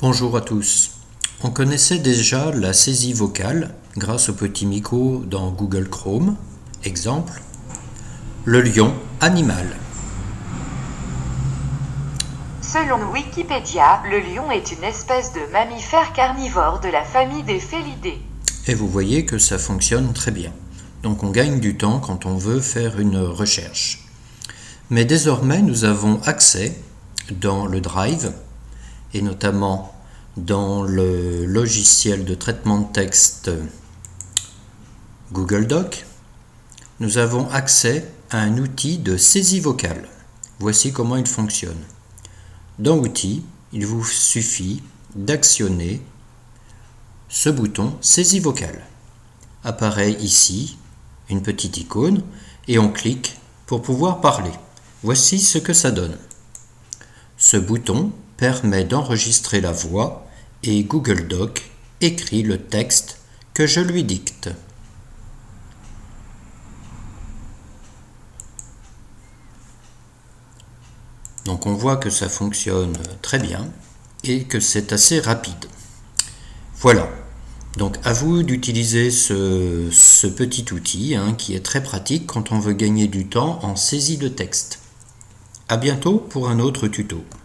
Bonjour à tous. On connaissait déjà la saisie vocale grâce au petit micro dans Google Chrome. Exemple, le lion animal. Selon Wikipédia, le lion est une espèce de mammifère carnivore de la famille des félidés. Et vous voyez que ça fonctionne très bien. Donc on gagne du temps quand on veut faire une recherche. Mais désormais, nous avons accès dans le Drive, et notamment dans le logiciel de traitement de texte Google Doc, nous avons accès à un outil de saisie vocale. Voici comment il fonctionne. Dans Outils, il vous suffit d'actionner ce bouton Saisie vocale. Apparaît ici une petite icône et on clique pour pouvoir parler. Voici ce que ça donne. Ce bouton permet d'enregistrer la voix et Google Doc écrit le texte que je lui dicte. Donc on voit que ça fonctionne très bien et que c'est assez rapide. Voilà, donc à vous d'utiliser ce petit outil qui est très pratique quand on veut gagner du temps en saisie de texte. À bientôt pour un autre tuto.